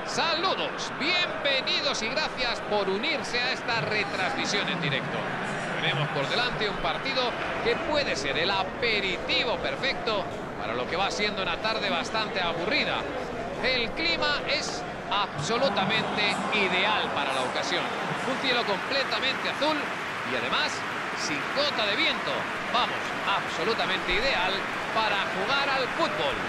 Saludos, bienvenidos y gracias por unirse a esta retransmisión en directo. Tenemos por delante un partido que puede ser el aperitivo perfecto para lo que va siendo una tarde bastante aburrida. El clima es absolutamente ideal para la ocasión. Un cielo completamente azul y además sin gota de viento. Vamos, absolutamente ideal para jugar al fútbol.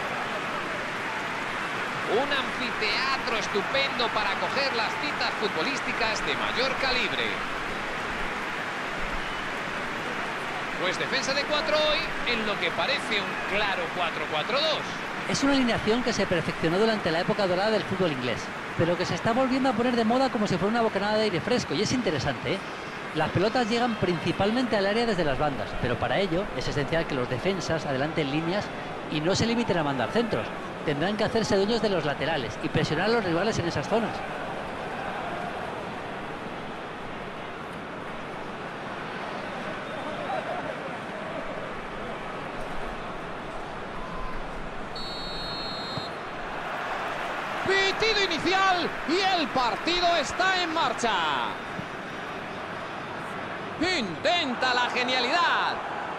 Un anfiteatro estupendo para acoger las citas futbolísticas de mayor calibre. Pues defensa de 4 hoy en lo que parece un claro 4-4-2. Es una alineación que se perfeccionó durante la época dorada del fútbol inglés, pero que se está volviendo a poner de moda como si fuera una bocanada de aire fresco, y es interesante, ¿eh? Las pelotas llegan principalmente al área desde las bandas, pero para ello es esencial que los defensas adelanten líneas y no se limiten a mandar centros. Tendrán que hacerse dueños de los laterales y presionar a los rivales en esas zonas. Pitido inicial y el partido está en marcha. Intenta la genialidad.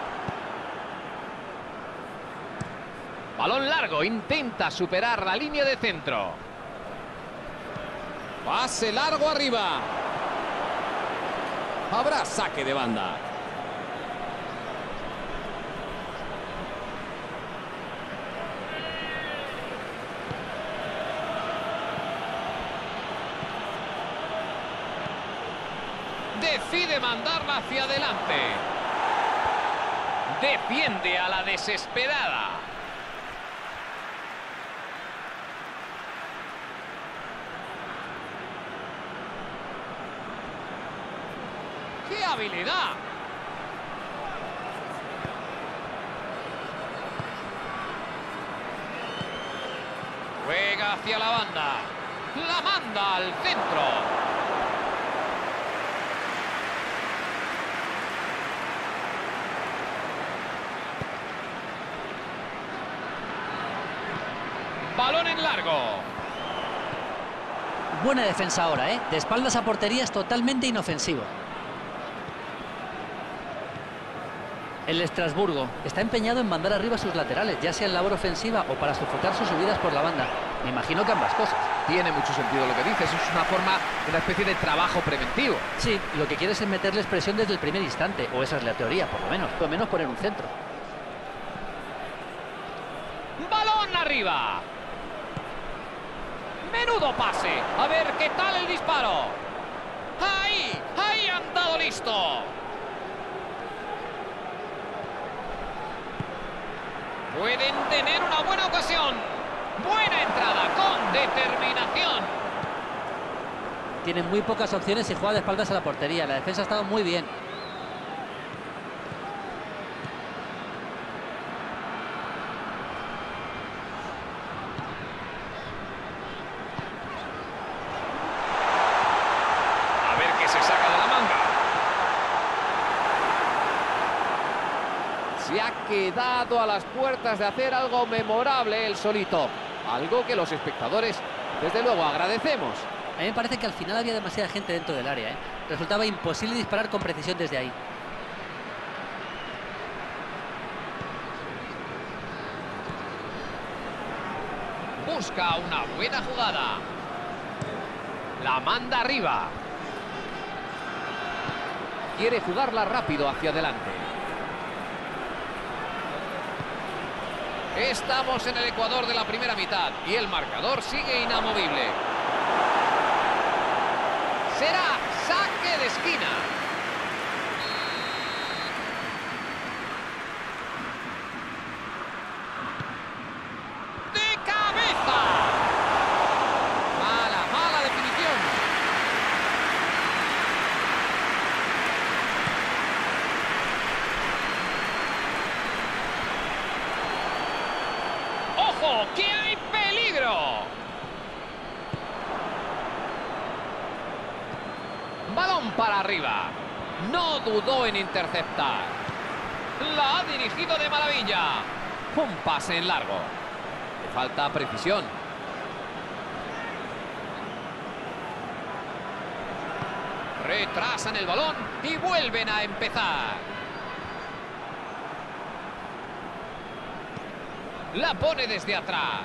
Balón largo, intenta superar la línea de centro. Pase largo arriba. Habrá saque de banda. Decide mandarla hacia adelante. Defiende a la desesperada. ¡Qué habilidad! Juega hacia la banda. La manda al centro. Balón en largo. Buena defensa ahora, ¿eh? De espaldas a portería es totalmente inofensivo. El Estrasburgo está empeñado en mandar arriba a sus laterales, ya sea en labor ofensiva o para sofocar sus subidas por la banda. Me imagino que ambas cosas. Tiene mucho sentido lo que dices, es una forma, una especie de trabajo preventivo. Sí, lo que quieres es meterles presión desde el primer instante, o esa es la teoría, por lo menos poner un centro. ¡Balón arriba! ¡Menudo pase! A ver qué tal el disparo. ¡Ahí han dado listo! Pueden tener una buena ocasión. Buena entrada, con determinación. Tienen muy pocas opciones y juega de espaldas a la portería. La defensa ha estado muy bien. A ver qué se saca de la manga. Se ha quedado a las puertas de hacer algo memorable el solito. Algo que los espectadores, desde luego, agradecemos. A mí me parece que al final había demasiada gente dentro del área, ¿eh? Resultaba imposible disparar con precisión desde ahí. Busca una buena jugada. La manda arriba. Quiere jugarla rápido hacia adelante. Estamos en el ecuador de la primera mitad y el marcador sigue inamovible. Será saque de esquina. ¡De cabeza! Mala definición. ¡Ojo! ¡Que hay peligro! Balón para arriba. No dudó en interceptar. La ha dirigido de maravilla. Un pase en largo. Le falta precisión. Retrasan el balón y vuelven a empezar. La pone desde atrás.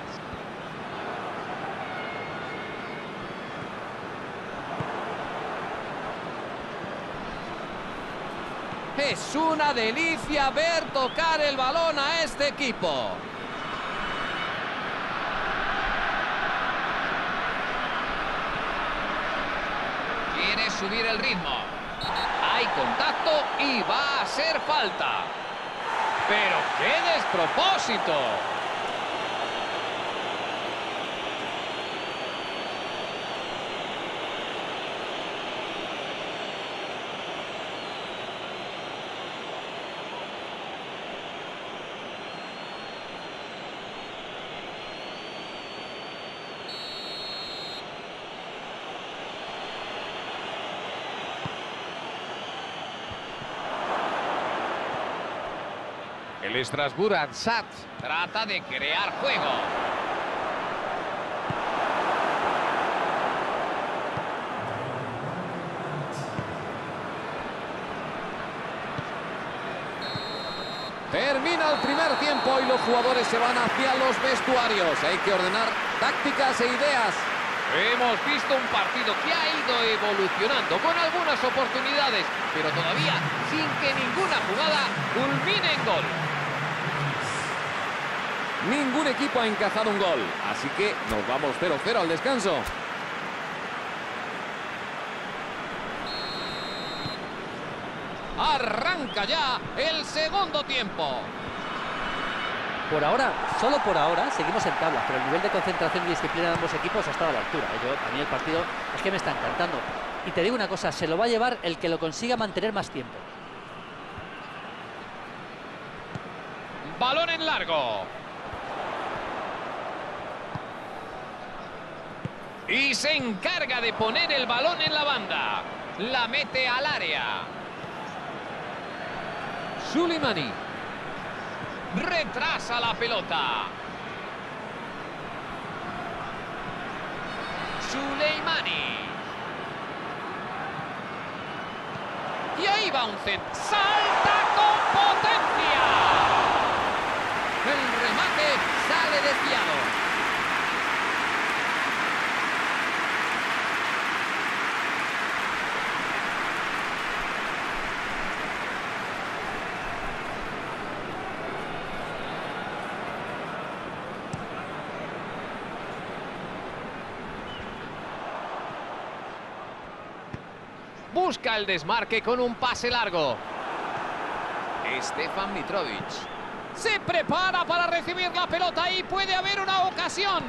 Es una delicia ver tocar el balón a este equipo. Quiere subir el ritmo. Hay contacto y va a ser falta. ¡Pero qué despropósito! El Strasbourg Ansat trata de crear juego. Termina el primer tiempo y los jugadores se van hacia los vestuarios. Hay que ordenar tácticas e ideas. Hemos visto un partido que ha ido evolucionando con algunas oportunidades, pero todavía sin que ninguna jugada culmine en gol. Ningún equipo ha encajado un gol, así que nos vamos 0-0 al descanso. Arranca ya el segundo tiempo. Por ahora, solo por ahora, seguimos en tabla, pero el nivel de concentración y disciplina de ambos equipos ha estado a la altura. A mí el partido es que me está encantando. Y te digo una cosa, se lo va a llevar el que lo consiga mantener más tiempo. Balón en largo. Y se encarga de poner el balón en la banda. La mete al área. Suleimani. Retrasa la pelota. Suleimani. Y ahí va un centro. ¡Salta con potencia! El remate sale desviado. Busca el desmarque con un pase largo. Stefan Mitrovic. Se prepara para recibir la pelota y puede haber una ocasión.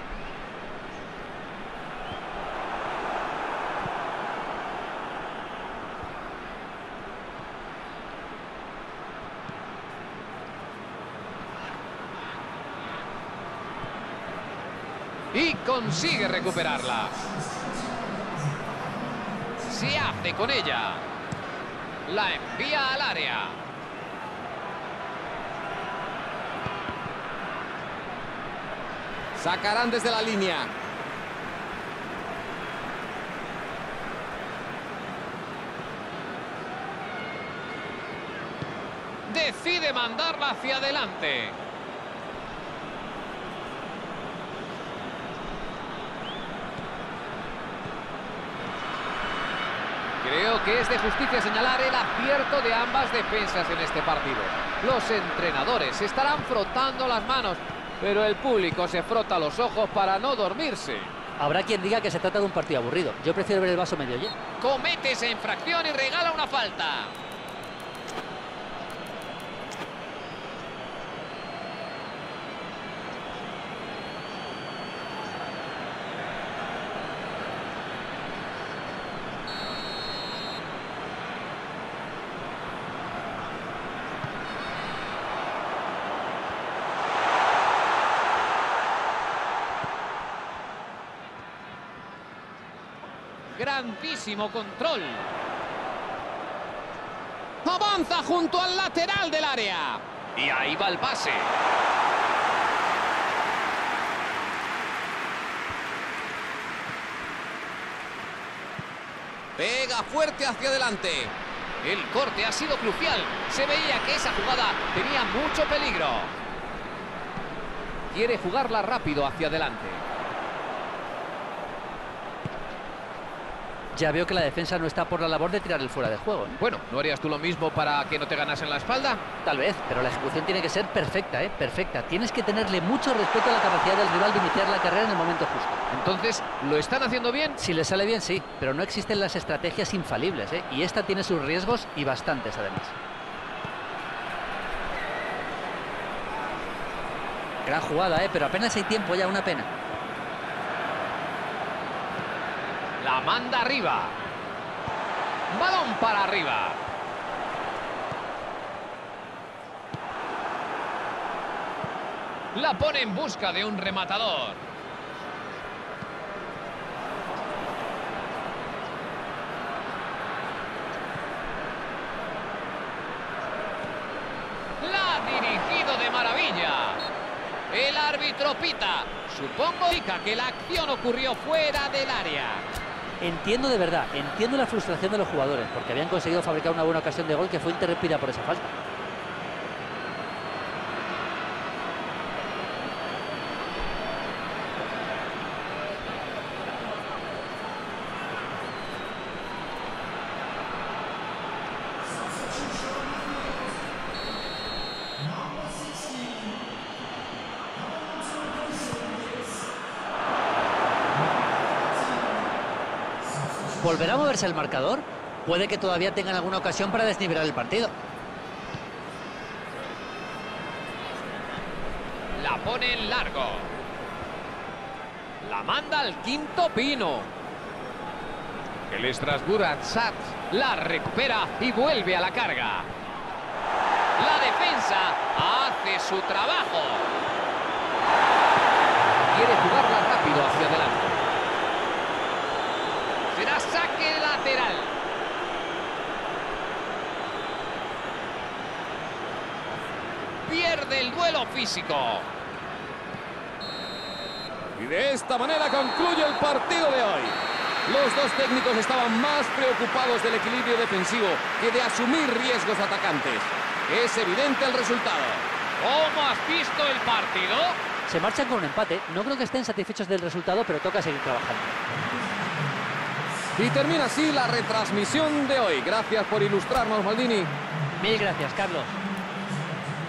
Y consigue recuperarla. Se hace con ella. La envía al área. Sacarán desde la línea. Decide mandarla hacia adelante. Creo que es de justicia señalar el acierto de ambas defensas en este partido. Los entrenadores se estarán frotando las manos, pero el público se frota los ojos para no dormirse. Habrá quien diga que se trata de un partido aburrido. Yo prefiero ver el vaso medio lleno. Comete esa infracción y regala una falta. Grandísimo control. Avanza junto al lateral del área. Y ahí va el pase. Pega fuerte hacia adelante. El corte ha sido crucial. Se veía que esa jugada tenía mucho peligro. Quiere jugarla rápido hacia adelante. Ya veo que la defensa no está por la labor de tirar el fuera de juego, ¿eh? Bueno, ¿no harías tú lo mismo para que no te ganasen la espalda? Tal vez, pero la ejecución tiene que ser perfecta, ¿eh? Perfecta. Tienes que tenerle mucho respeto a la capacidad del rival de iniciar la carrera en el momento justo. Entonces, ¿lo están haciendo bien? Si le sale bien, sí, pero no existen las estrategias infalibles, ¿eh? Y esta tiene sus riesgos y bastantes, además. Gran jugada, ¿eh? Pero apenas hay tiempo ya, una pena. La manda arriba. Balón para arriba. La pone en busca de un rematador. La ha dirigido de maravilla. El árbitro pita. Supongo que la acción ocurrió fuera del área. Entiendo de verdad, entiendo la frustración de los jugadores, porque habían conseguido fabricar una buena ocasión de gol que fue interrumpida por esa falta. ¿Volverá a moverse el marcador? Puede que todavía tengan alguna ocasión para desnivelar el partido. La pone en largo. La manda al quinto pino. El Estrasburg Atzat la recupera y vuelve a la carga. La defensa hace su trabajo. Quiere jugarla rápido hacia adelante. Será saque lateral. Pierde el duelo físico. Y de esta manera concluye el partido de hoy. Los dos técnicos estaban más preocupados del equilibrio defensivo que de asumir riesgos atacantes. Es evidente el resultado. ¿Cómo has visto el partido? Se marchan con un empate. No creo que estén satisfechos del resultado, pero toca seguir trabajando. Y termina así la retransmisión de hoy. Gracias por ilustrarnos, Maldini. Mil gracias, Carlos.